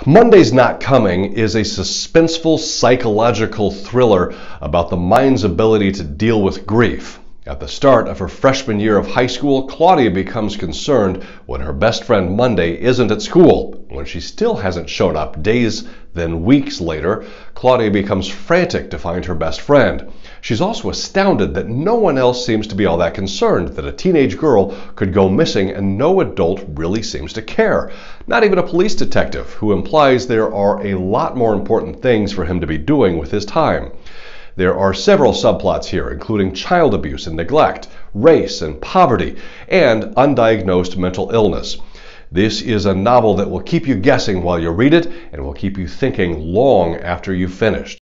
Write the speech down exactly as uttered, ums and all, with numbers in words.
Monday's Not Coming is a suspenseful psychological thriller about the mind's ability to deal with grief. At the start of her freshman year of high school, Claudia becomes concerned when her best friend Monday isn't at school. When she still hasn't shown up days, then weeks later, Claudia becomes frantic to find her best friend. She's also astounded that no one else seems to be all that concerned that a teenage girl could go missing and no adult really seems to care. Not even a police detective, who implies there are a lot more important things for him to be doing with his time. There are several subplots here, including child abuse and neglect, race and poverty, and undiagnosed mental illness. This is a novel that will keep you guessing while you read it and will keep you thinking long after you've finished.